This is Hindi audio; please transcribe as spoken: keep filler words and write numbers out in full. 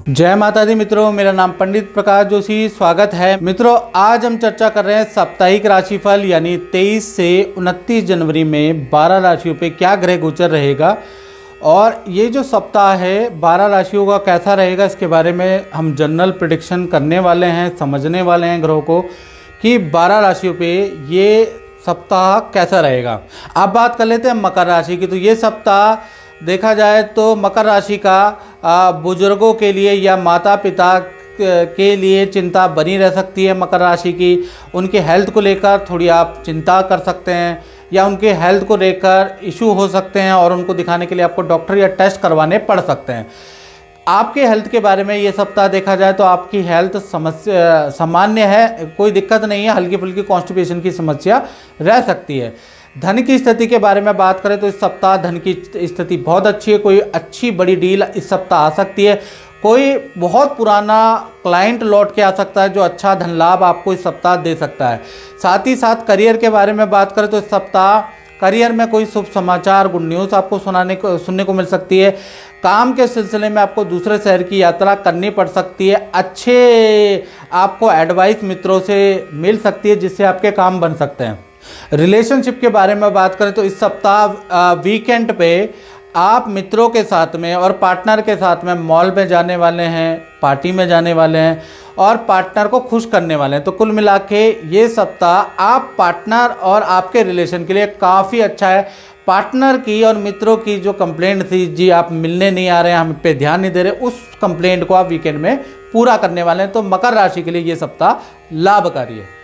जय माता दी मित्रों, मेरा नाम पंडित प्रकाश जोशी। स्वागत है मित्रों। आज हम चर्चा कर रहे हैं साप्ताहिक राशिफल यानी तेईस से उनतीस जनवरी में बारह राशियों पे क्या ग्रह गोचर रहेगा और ये जो सप्ताह है बारह राशियों का कैसा रहेगा, इसके बारे में हम जनरल प्रेडिक्शन करने वाले हैं, समझने वाले हैं ग्रहों को कि बारह राशियों पे ये सप्ताह कैसा रहेगा। अब बात कर लेते हैं मकर राशि की। तो ये सप्ताह देखा जाए तो मकर राशि का बुजुर्गों के लिए या माता पिता के लिए चिंता बनी रह सकती है। मकर राशि की उनके हेल्थ को लेकर थोड़ी आप चिंता कर सकते हैं या उनके हेल्थ को लेकर इशू हो सकते हैं और उनको दिखाने के लिए आपको डॉक्टर या टेस्ट करवाने पड़ सकते हैं। आपके हेल्थ के बारे में ये सप्ताह देखा जाए तो आपकी हेल्थ समस्या सामान्य है, कोई दिक्कत नहीं है। हल्की फुल्की कॉन्स्टिपेशन की समस्या रह सकती है। धन की स्थिति के बारे में बात करें तो इस सप्ताह धन की स्थिति बहुत अच्छी है। कोई अच्छी बड़ी डील इस सप्ताह आ सकती है। कोई बहुत पुराना क्लाइंट लौट के आ सकता है जो अच्छा धन लाभ आपको इस सप्ताह दे सकता है। साथ ही साथ करियर के बारे में बात करें तो इस सप्ताह करियर में कोई शुभ समाचार, गुड न्यूज़ आपको सुनाने को सुनने को मिल सकती है। काम के सिलसिले में आपको दूसरे शहर की यात्रा करनी पड़ सकती है। अच्छे आपको एडवाइस मित्रों से मिल सकती है जिससे आपके काम बन सकते हैं। रिलेशनशिप के बारे में बात करें तो इस सप्ताह वीकेंड पे आप मित्रों के साथ में और पार्टनर के साथ में मॉल में जाने वाले हैं, पार्टी में जाने वाले हैं और पार्टनर को खुश करने वाले हैं। तो कुल मिला के ये सप्ताह आप पार्टनर और आपके रिलेशन के लिए काफ़ी अच्छा है। पार्टनर की और मित्रों की जो कंप्लेंट थी, जी आप मिलने नहीं आ रहे हैं, हम पे ध्यान नहीं दे रहे, उस कंप्लेंट को आप वीकेंड में पूरा करने वाले हैं। तो मकर राशि के लिए ये सप्ताह लाभकारी है।